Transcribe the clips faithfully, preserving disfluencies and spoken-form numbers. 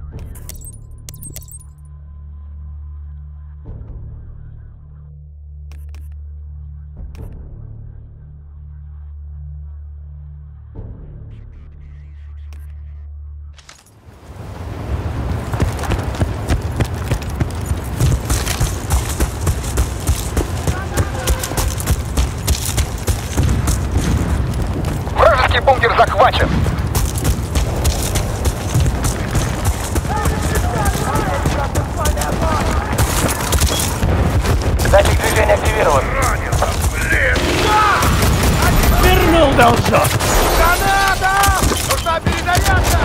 Бункер захвачен. Датчик движения активирован. Вернул должок. Граната! Нужна перезарядка!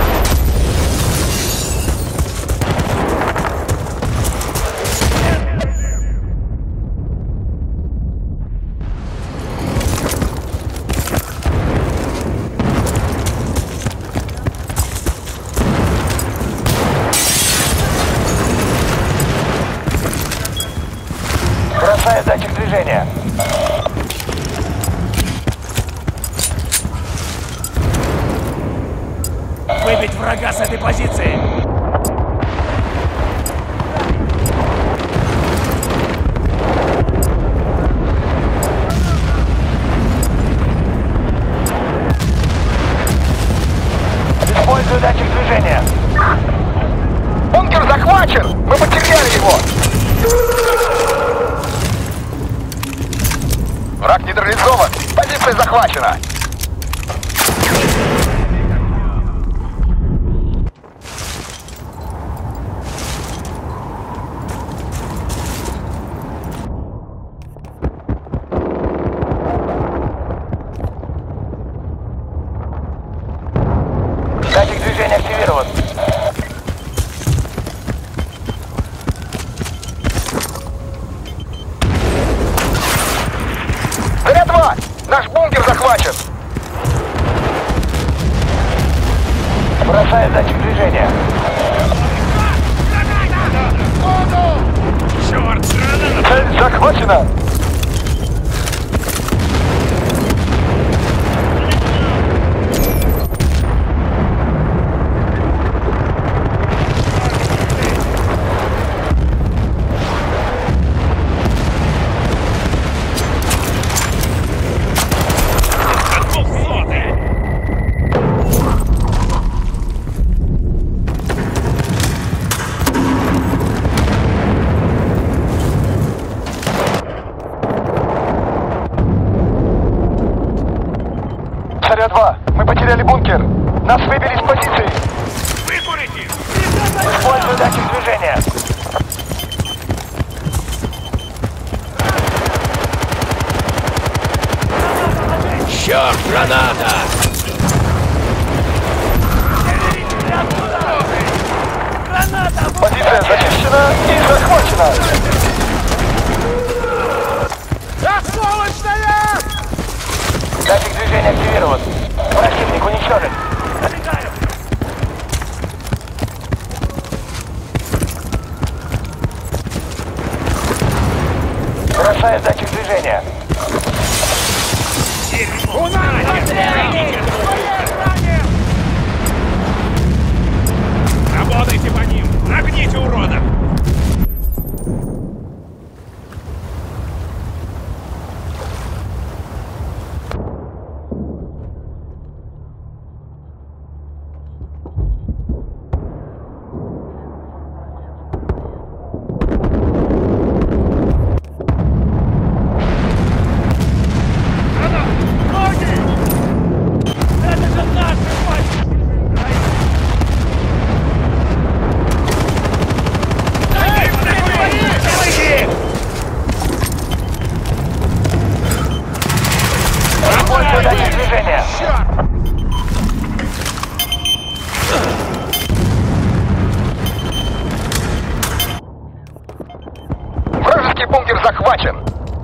Бросаю датчик движения. Выбить врага с этой позиции. Использую датчик движения. Бункер захвачен! Мы потеряли его! Враг нейтрализован! Позиция захвачена! Датчик движения активирован. Заряд два! Наш бункер захвачен! Бросаю датчик движения. Черт, граната! Цель захвачена! Заря-два, мы потеряли бункер. Нас выбили с позиции. Выкурите! Использую датчик движения. Черт, граната! Граната! Позиция зачищена и захвачена. Осколочная! Датчик движения активирован. Противник уничтожен. Забегаю! Бросаю датчик движения. У нас отстрелили! Работайте по ним! Огните урода! Использую датчик движения. Вражеский бункер захвачен.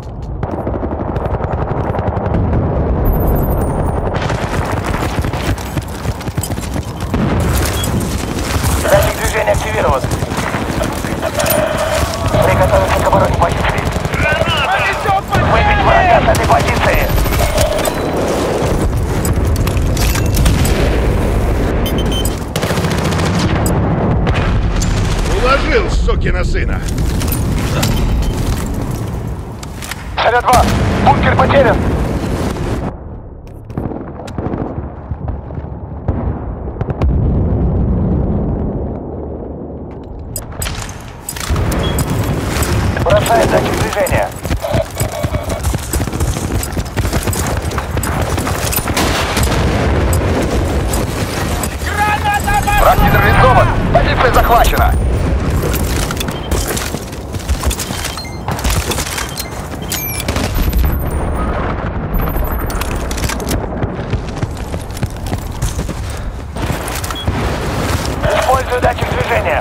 Датчик движения активирован. Приготовиться к обороне позиции. Выбить врага с этой позиции. Заслужил, сукина сына! Заря два! Бункер потерян! Бросает датчик движения. Враг нейтрализован! Позиция захвачена! Использую датчик движения.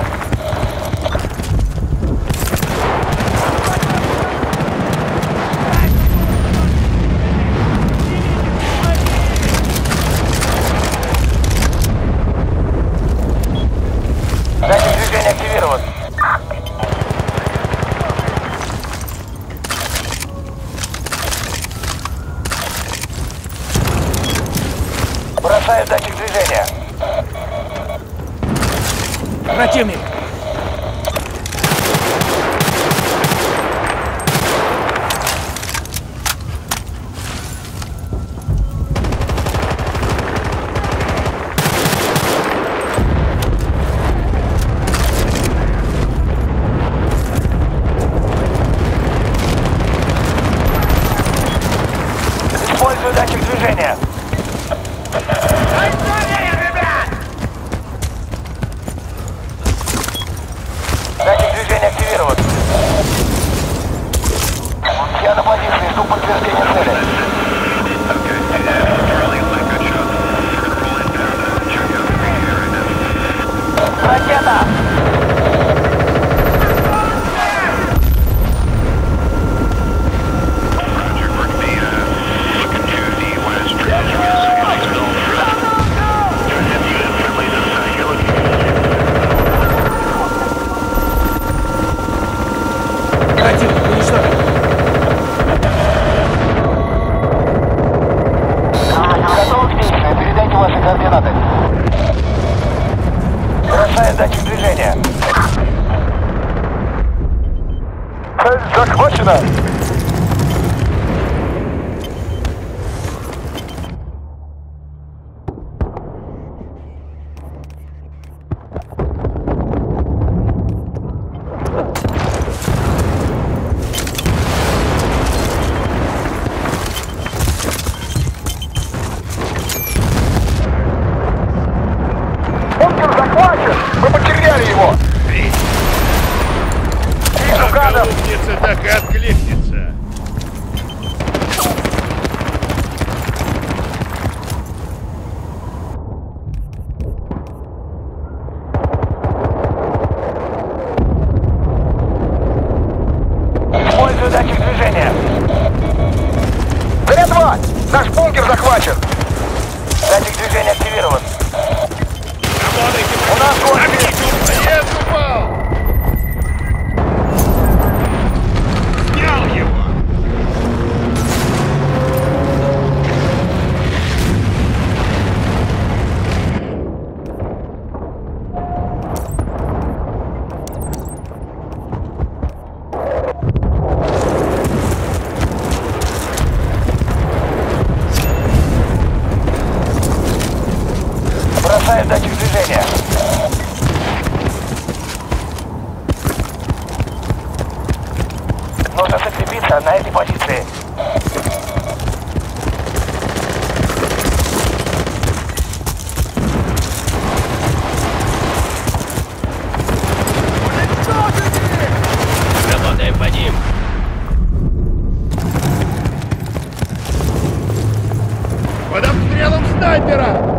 Датчик движения активирован. Бросаю датчик движения. Противник! Использую датчик движения. Датчик движения активирован. Я на позиции, жду подтверждения цели. Ракета! Противник уничтожен! Готовы к действию. Передайте ваши координаты. Бросает датчик движения. Цель захвачена! Бункер захвачен! Мы потеряли его! Вижу гадов! Голубница так и откликнется! Использую датчик движения. Заря два! Наш бункер захвачен! Датчик движения активирован. У нас гонки! Боец упал! Снял его! Бросаю датчик движения. Нужно закрепиться на этой позиции. Работаем по ним! Под обстрелом снайпера!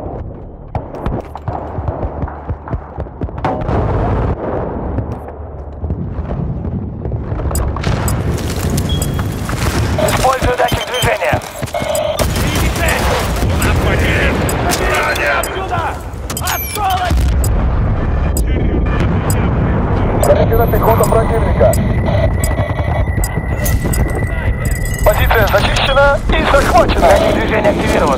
Использую датчик движения. Замечена пехота противника. Позиция зачищена и захвачена. Датчик движения активирован.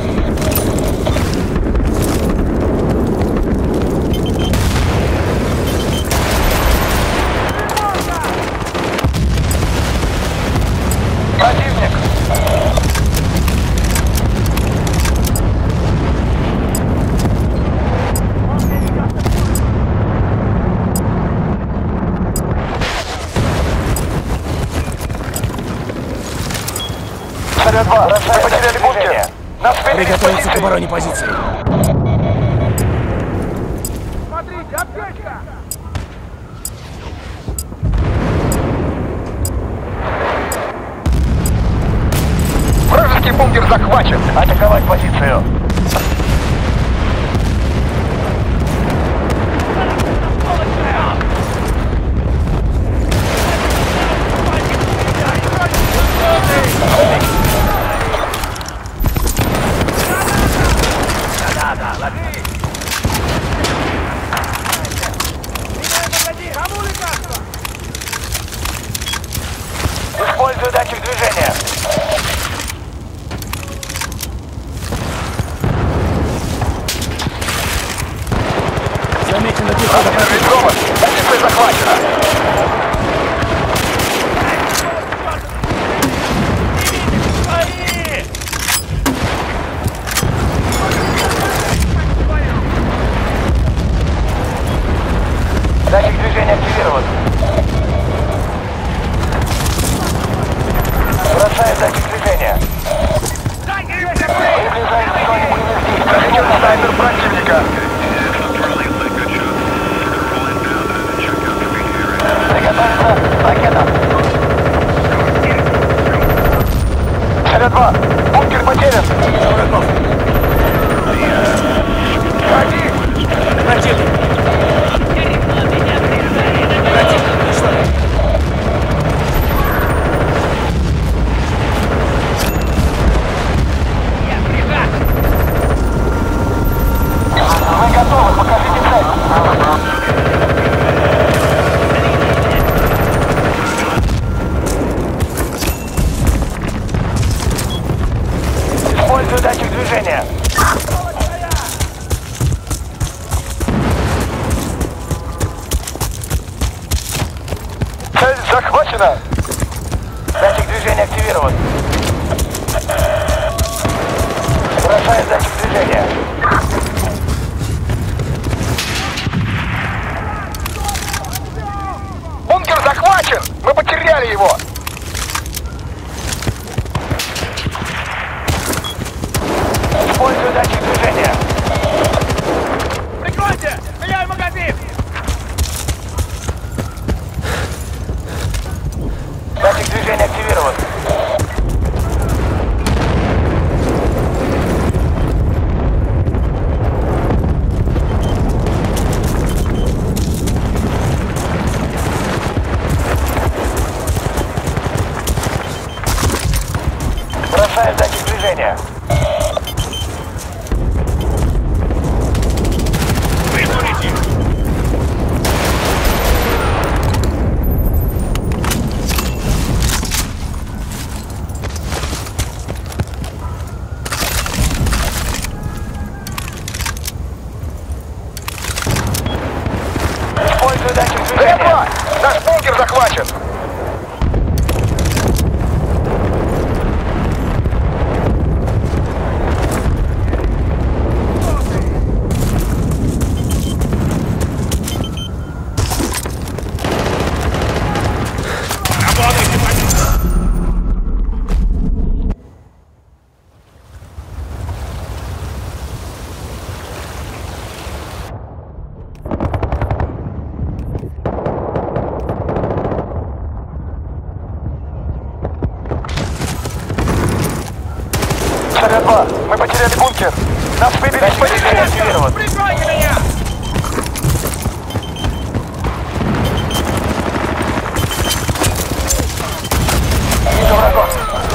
два, мы потеряли бункер. Нас ввели из Приготовиться к позиции. обороне позиции. Смотрите, аптечка! Вражеский бункер захвачен. Атаковать позицию. Использую датчик движения. Замечено пехота противника. Реализован. Позиция захвачена. Датчик движения активирован. Бросаю датчик движения. Приближается к зоне боевых действий. Засечен снайпер противника. Приготовиться. Ракета. Цель два. Бункер потерян. Врагов. Ходи. Противник. Противник уничтожен. Вы готовы? Покажите цель. Использую датчик движения. Цель захвачена. Датчик движения активирован. Бросаю датчик движения. Бункер захвачен! Мы потеряли его! Использую датчик движения. Прикройте! Меняю магазин! Датчик движения активирован. Бросаю датчик движения. Прикурите! Использую датчик движения. Наш бункер захвачен. Работайте, позиция! Цель два. Мы потеряли бункер. Нас выбили из позиции. Активирован. Прикройте меня! Вижу врагов.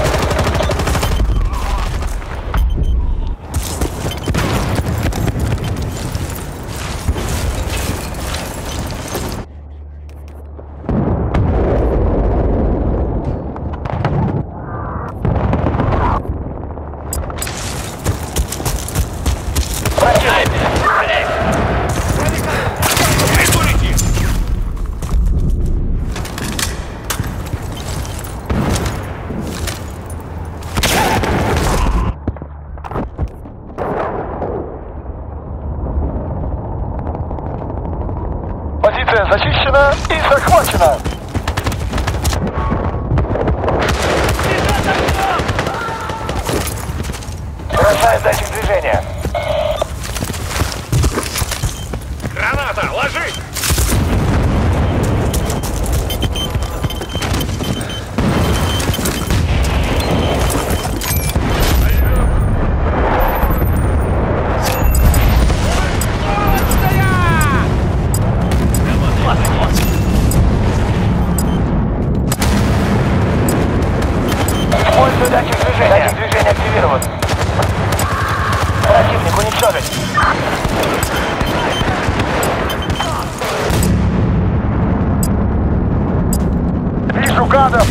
Прикурите! Позиция зачищена и захвачена. Бросает датчик движения. Граната! Ложись! Использую датчик движения. Датчик движения активирован. Противник уничтожить. Вижу гадов.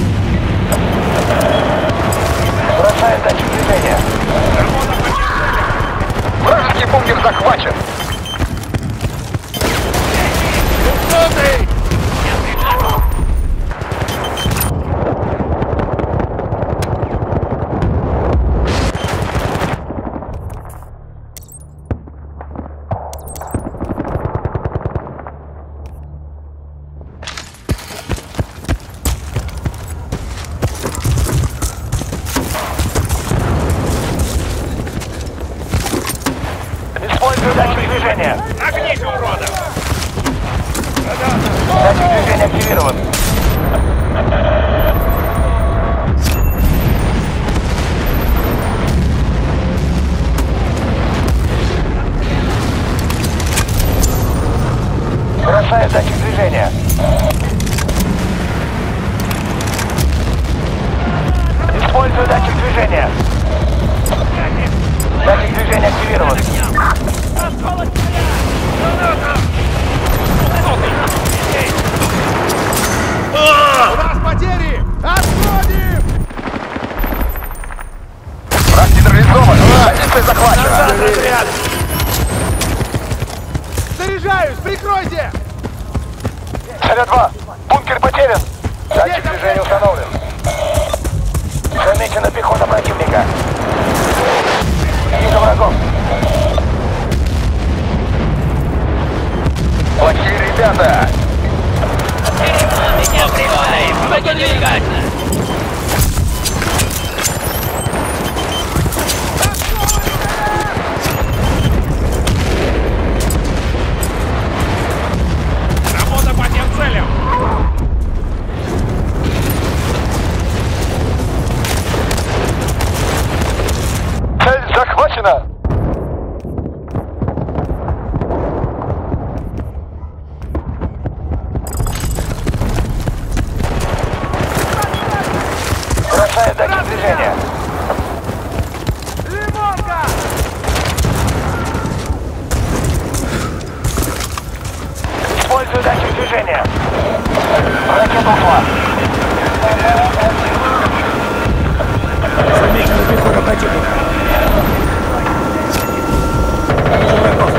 Бросает датчик движения. Вражеский бункер захвачен. Использую датчик движения. Огните, урода! Датчик движения активирован. Бросает датчик движения. Использую датчик движения. Датчик движения активирован. У нас потери! Отходим! Враг нейтрализован. Позиция захвачена. Заряжаюсь! Прикройте! Царя два. Бункер потерян. Датчик движения установлен. Замечена пехота противника. Вижу врагов. Плохие ребята. Меня прикрой! Помоги двигаться! Работа по тем целям! Цель захвачена. Бросает датчик движения. Лимонка! Использую датчик движения. Ракета ушла. Замечена пехота противника. Вижу врагов.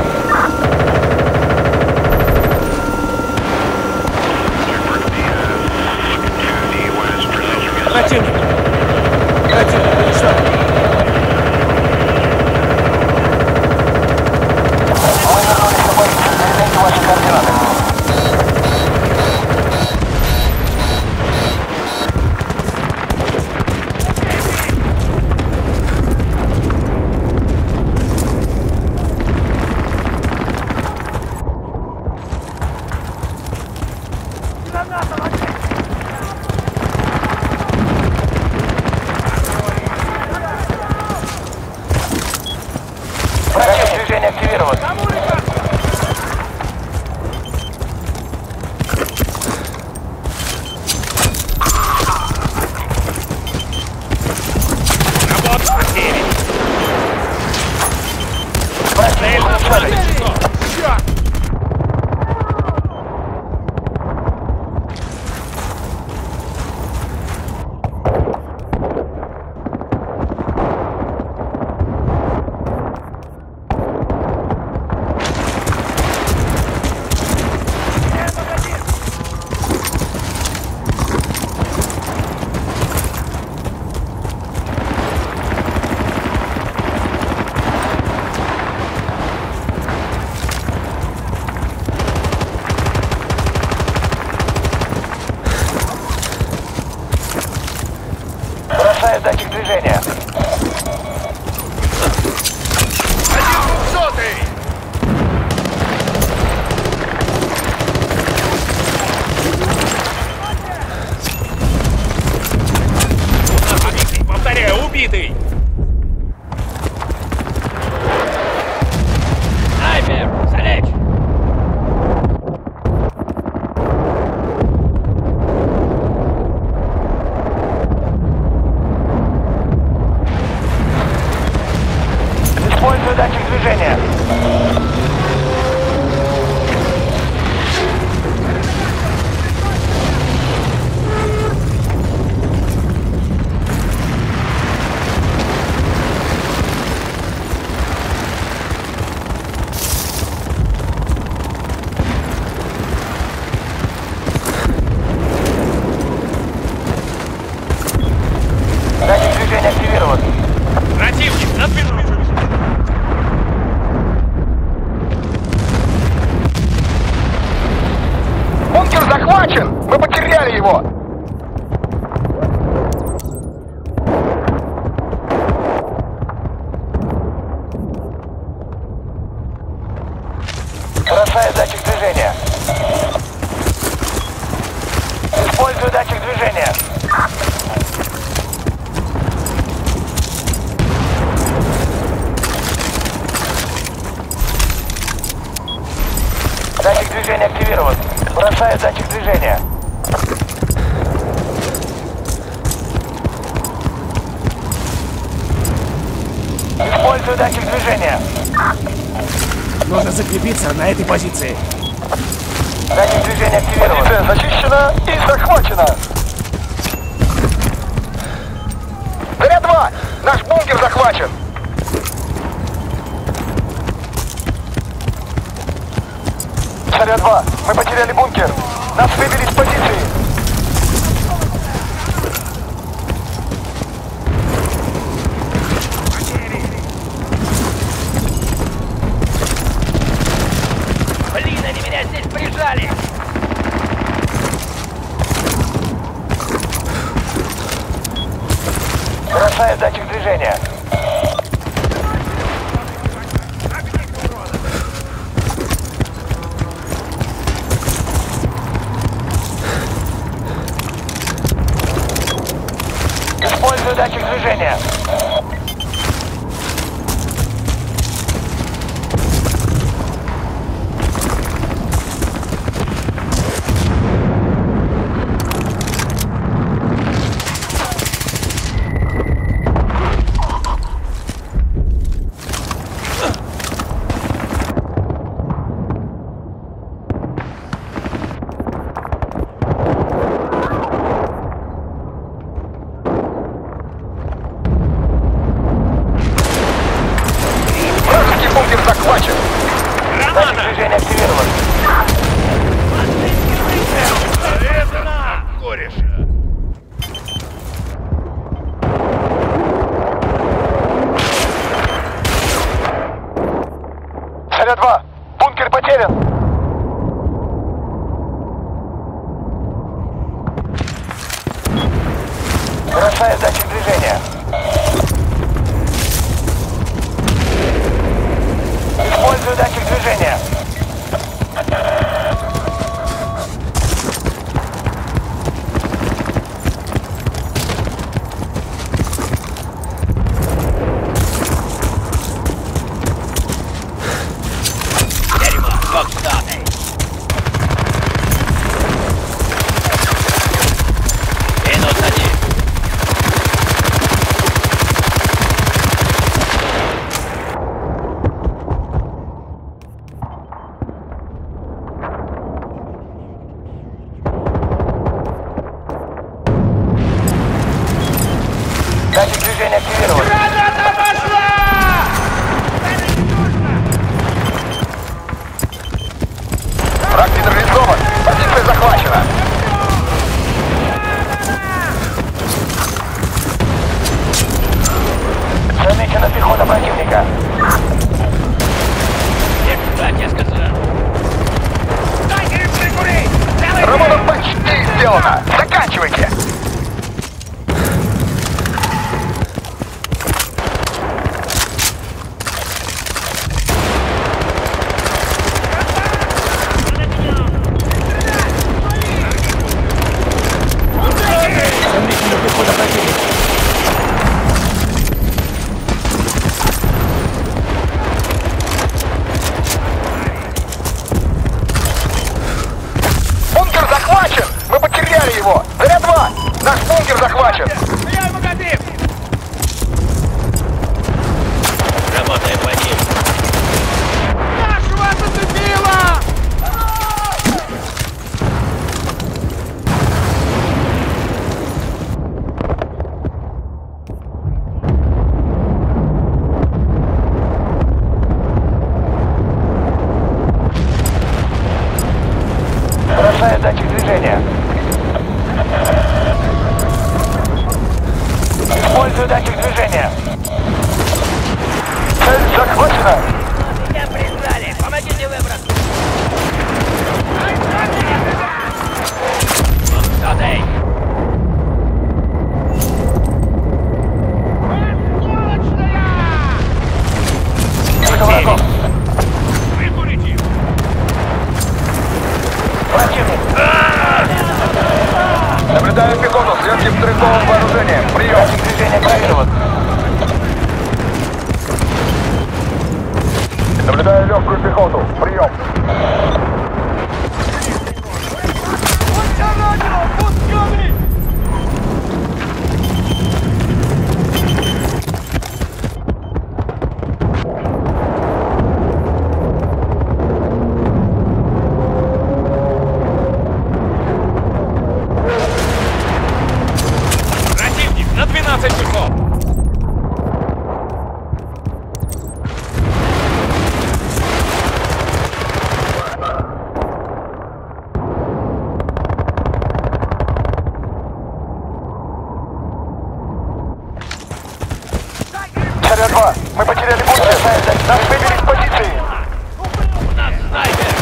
Противник! Противник уничтожен. Мы вернулись на позицию. Передайте ваши координаты. Датчик движения активирован. Работа потери! Противник уничтожить. Черт! захвачен! Мы потеряли его! Бросаю датчик движения. Использую датчик движения. Датчик движения активирован. Бросаю датчик движения. Использую датчик движения. Нужно закрепиться на этой позиции. Датчик движения активирован. Позиция зачищена и захвачена. Заряд два! Наш бункер захвачен. Заряд два! Мы потеряли бункер. Нас выбили с позиции. Блин, они меня здесь прижали! Бросаю датчик движения. Использую датчик движения. Бункер захвачен! Датчик движения активирован. Это на, кореша! Заряд два! Бункер потерян! Бросаю датчик движения. Использую датчик движения. Дерьмо! Бог штаны! Минут один! Датчик движения активирован. Граната пошла! Враг нейтрализован. Позиция захвачена. Замечена пехота противника. Держать, я сказал! Дайте им прикурить! Целый Работа почти сделана. Заканчивайте. Сомнительно прихода противника. Бункер захвачен. Мы потеряли его. Заряд два! Наш бункер захвачен. Стреляй в магазин! Работаем по ним! Нашего зацепило! Бросаю датчик движения. Использую датчик движения. Цель захвачена. Меня прижали! Помогите выбраться! Нас выбили с позиции. У нас снайпер!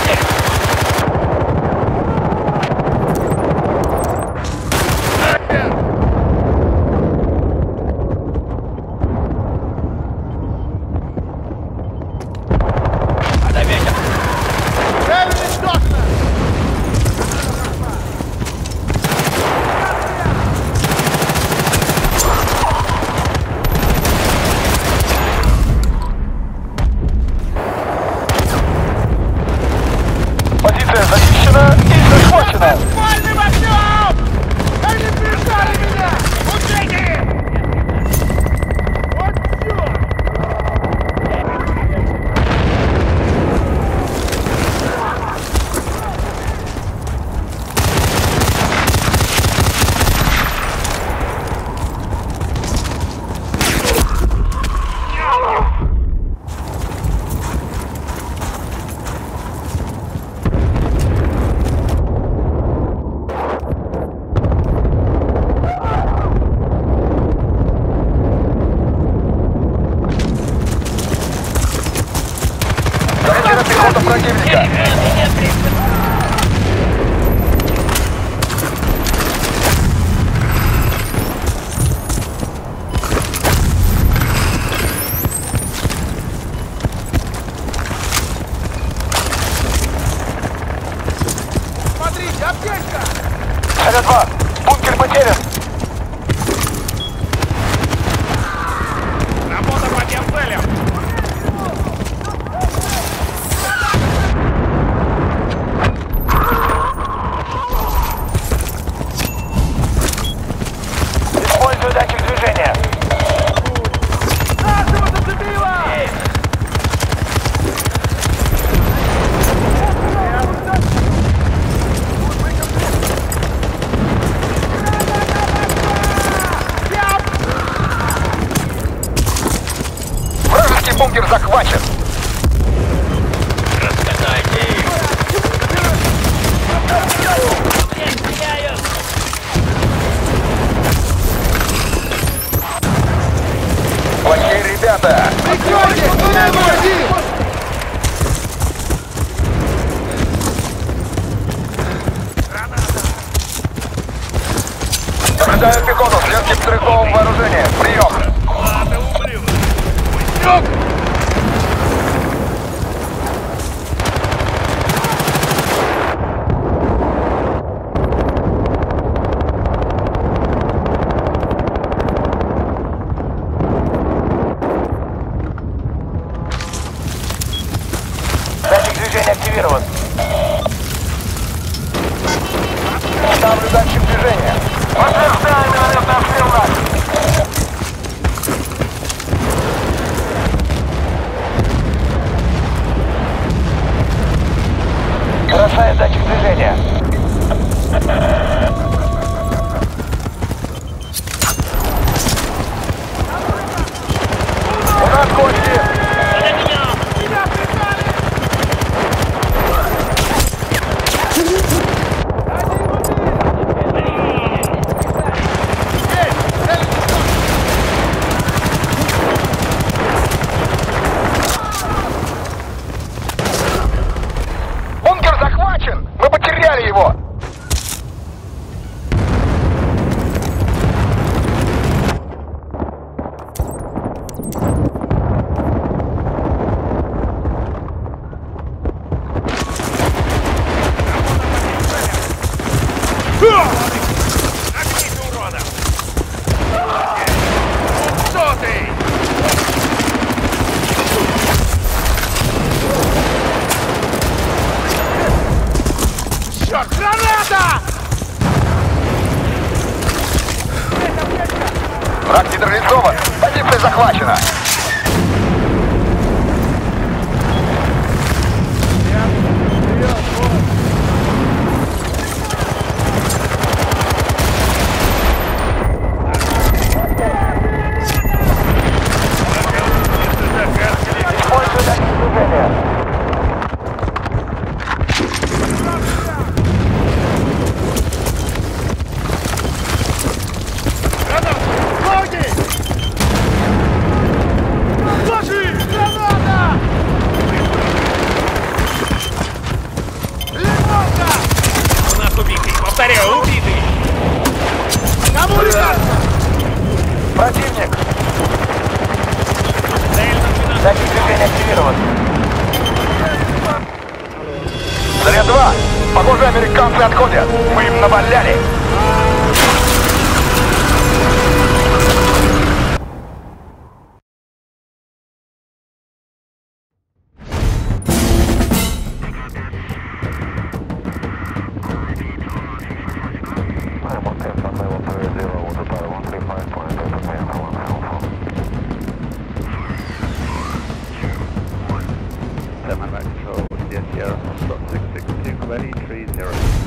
Позиция зачищена и захвачена. Спальный огнем! Они прижали меня! Учите! Вот чёрт! Замечена пехота противника. Смотрите, аптечка! Цель два. Бункер потерян. Работа по тем целям! Использую датчик движения. Нашего зацепило! Вражеский бункер захвачен. Раскатайте их! Блин, стреляют! Плохие ребята. Прикройте! Туннель магазин! Наблюдаю пехоту с легким стрелковым вооружением. Прием. Ладно, ублюдок! Пустёк! Датчик движения активирован. Ставлю датчик движения. Подтверждаю минометный обстрел нас. Бросаю датчик движения. У нас гости. Тебя прижали! Бункер захвачен! Мы потеряли его! Огните, уродов! Что ты? Черт, граната! Враг нейтрализован! Позиция захвачена! Использую датчик движения. Ноги! Похоже, американцы отходят. Мы им наваляли. Seven back control, yes, Sierra, Foxtrot six six two, ready, three zero.